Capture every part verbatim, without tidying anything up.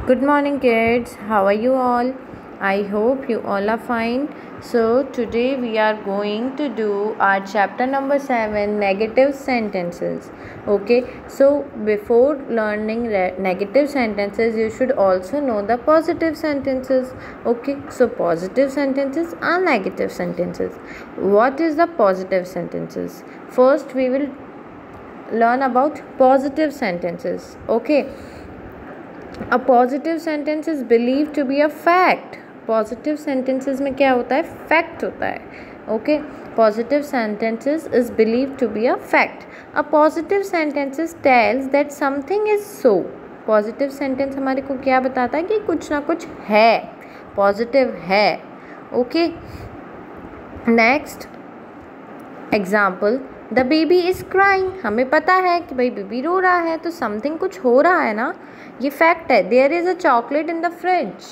Good morning, kids. How are you all? I hope you all are fine. So, today we are going to do our chapter number seven, negative sentences. Okay, so before learning re- negative sentences, you should also know the positive sentences. Okay, so positive sentences are negative sentences. What is the positive sentences? First, we will learn about positive sentences. Okay. A positive sentence is believed to be a fact. Positive sentences में क्या होता है? Fact होता है. Okay. Positive sentences is believed to be a fact. A positive sentences tells that something is so. Positive sentence हमारे को क्या बताता है कि कुछ ना कुछ है, positive है. Okay. Next example, the baby is crying. हमें पता है कि भाई बेबी रो रहा है, तो समथिंग कुछ हो रहा है ना, ये फैक्ट है. There is a chocolate in the fridge.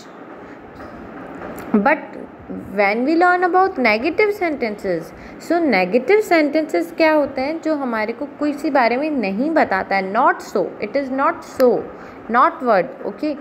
But when we learn about negative sentences, so negative sentences क्या होते हैं? जो हमारे को किसी बारे में नहीं बताता है. Not so, it is not so, not word. Okay.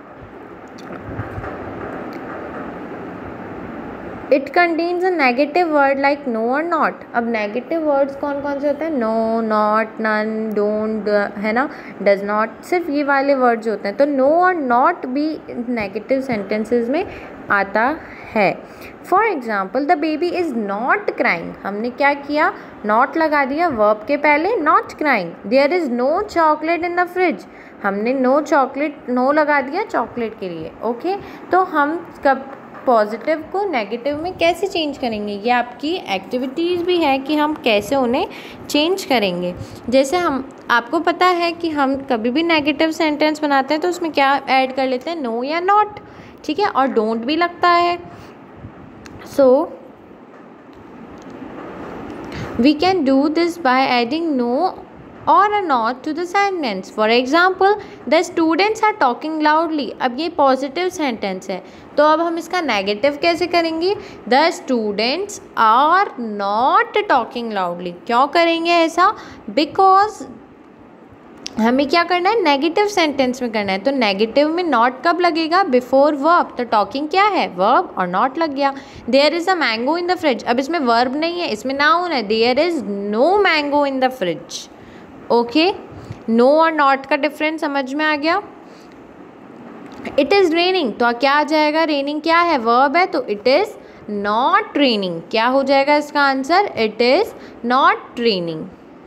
It contains a negative word like no और नॉट. अब नेगेटिव वर्ड्स कौन कौन से होते हैं? नो, नॉट, नन, डोंट, है ना, डज नॉट, सिर्फ ये वाले वर्ड्स होते हैं. तो नो और नॉट भी नेगेटिव सेंटेंसेस में आता है. For example, the baby is not crying. हमने क्या किया? नॉट लगा दिया वर्ब के पहले, not crying. There is no chocolate in the fridge. हमने नो चॉकलेट, नो लगा दिया चॉकलेट के लिए. ओके. तो हम कब पॉजिटिव को नेगेटिव में कैसे चेंज करेंगे? ये आपकी एक्टिविटीज़ भी है कि हम कैसे उन्हें चेंज करेंगे. जैसे हम, आपको पता है कि हम कभी भी नेगेटिव सेंटेंस बनाते हैं तो उसमें क्या ऐड कर लेते हैं? नो या नॉट. ठीक है. और डोंट भी लगता है. So we can do this by adding no or a not to the sentence. For example, the students are talking loudly. अब ये positive sentence है, तो अब हम इसका negative कैसे करेंगे? The students are not talking loudly. क्यों करेंगे ऐसा? Because हमें क्या करना है? नेगेटिव सेंटेंस में करना है. तो नेगेटिव में नॉट कब लगेगा? Before verb. तो टॉकिंग क्या है? वर्ब, और नॉट लग गया. There is a mango in the fridge. अब इसमें वर्ब नहीं है, इसमें नाउन है. There is no mango in the fridge. Okay. No और नॉट का डिफरेंस समझ में आ गया. It is raining. तो क्या आ जाएगा? रेनिंग क्या है? वर्ब है. तो इट इज़ नॉट रेनिंग. क्या हो जाएगा इसका answer? It is not raining.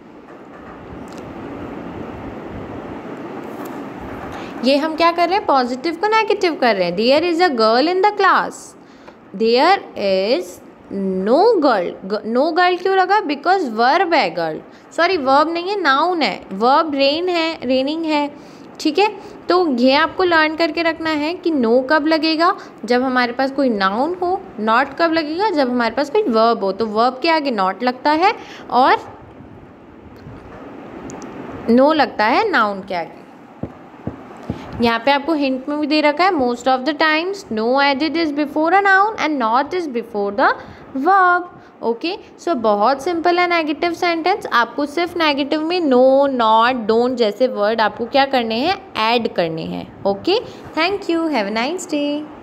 ये हम क्या कर रहे हैं? पॉजिटिव को नेगेटिव कर रहे हैं. There is a girl in the class. There is no girl. No girl क्यों लगा? बिकॉज वर्ब है गर्ल. सॉरी, वर्ब नहीं है, नाउन है. वर्ब रेन है, रेनिंग है. ठीक है. तो ये आपको लर्न करके रखना है कि नो कब लगेगा? जब हमारे पास कोई नाउन हो. नॉट कब लगेगा? जब हमारे पास कोई वर्ब हो. तो वर्ब के आगे नॉट लगता है और नो लगता है नाउन के आगे. यहाँ पे आपको हिंट में भी दे रखा है, most of the times no added is before a noun and not is before the verb. Okay. So बहुत सिंपल है नेगेटिव सेंटेंस. आपको सिर्फ नेगेटिव में नो, नॉट, डोंट जैसे वर्ड आपको क्या करने हैं? ऐड करने हैं. Okay. Thank you. Have a nice day.